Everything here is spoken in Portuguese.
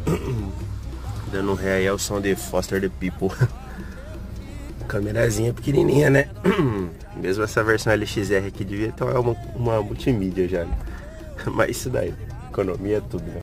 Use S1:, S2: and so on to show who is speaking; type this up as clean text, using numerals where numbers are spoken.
S1: Dando um ré aí ao som de Foster the People. Câmerazinha pequenininha, né? Mesmo essa versão LXR aqui devia ter uma multimídia já, né? Mas isso daí, economia é tudo, né?